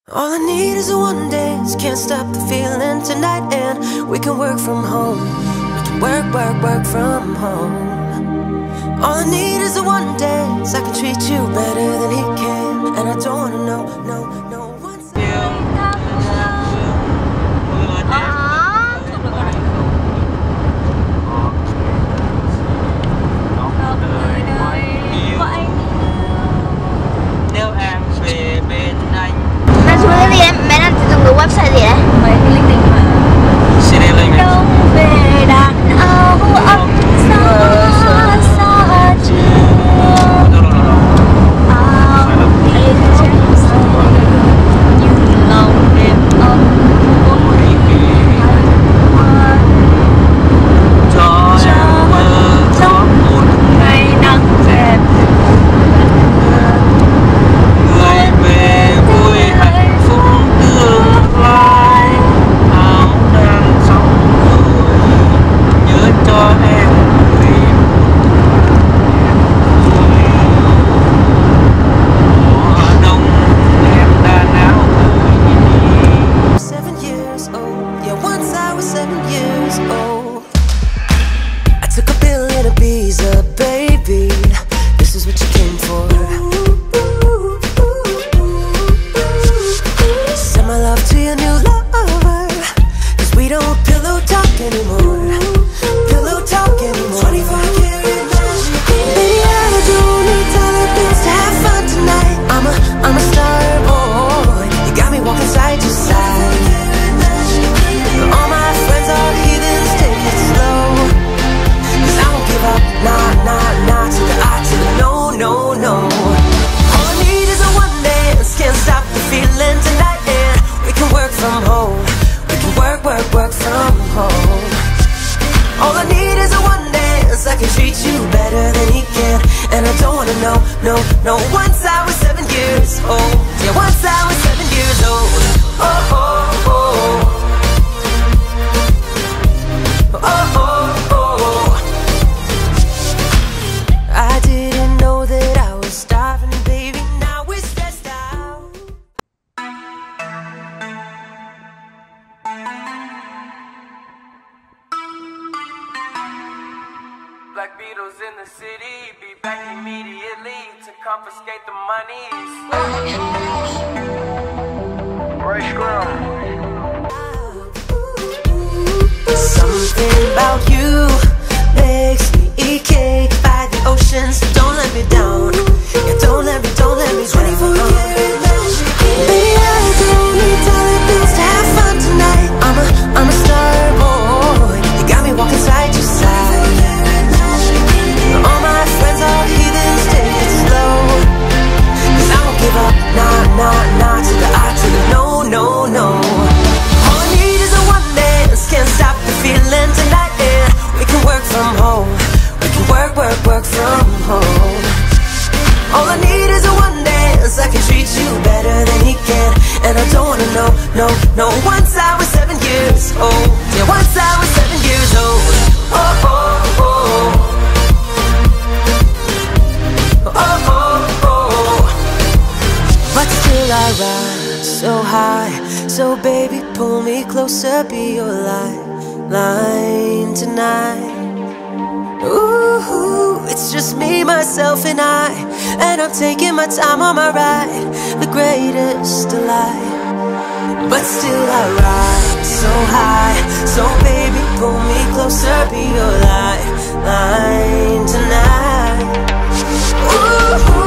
All I need is a one dance, can't stop the feeling tonight, and we can work from home. We can work from home. All I need is a one dance, I can treat you better than he can, and I don't wanna know, no one's Nếu em về bên anh. Anh xuống đây đi em, mẹ đang dùng cái website gì đấy? Mấy cái linh tinh mà. Xin đi lên Đông về đàn áo ấm xa xa trường. Áo em trắng xanh nhưng lòng đêm ấm muốn cho em mơ trong một ngày nắng đẹp. người về vui hạnh phúc tương lai. Áo đang xong rồi nhớ cho em người mùa đông em đã não người. 7 years old, yeah, once I was 7 years old. I took a pill in Ibiza, baby, this is what you came for. Send my love to your new lover, 'cause we don't pillow talk anymore. Pillow talk anymore. 25 karat magic. Baby, I don't need dollar bills to have fun tonight. I'm a star boy, you got me walking side to side. All my friends are heathens, take it slow, 'cause I won't give up, nah, to the I, to the no. All I need is a one dance, can't stop the feeling tonight, and we can work from home. We can work from home. All I need is a one dance, I can treat you better than he can, and I don't wanna know, no. Once I was 7 years old, yeah, once I was 7 years old. Oh. I didn't know that I was starving, baby, now we're stressed out. Black Beatles in the city, be back immediately to confiscate the monies. Something about you makes me eat cake by the oceans. Don't let me down, yeah, don't let me 24 karat magic. Baby, I don't need dollar bills to have fun tonight. I'm a star boy, you got me walking side to side. All my friends are heathens, take it slow, 'cause I won't give up, nah, to the I, to the no. All I need is a one dance, can't stop the feeling tonight, and we can work from home. We can work from home. All I need is a one dance, I can treat you better than he can, and I don't wanna know, no. Once I was 7 years old, yeah, once I was 7 years old. Oh. But still I rise so high, so baby pull me closer, be your lifeline tonight. Ooh, it's just me, myself and I, and I'm taking my time on my ride, the greatest delight. But still I rise so high, so baby pull me closer, be your lifeline tonight. Ooh.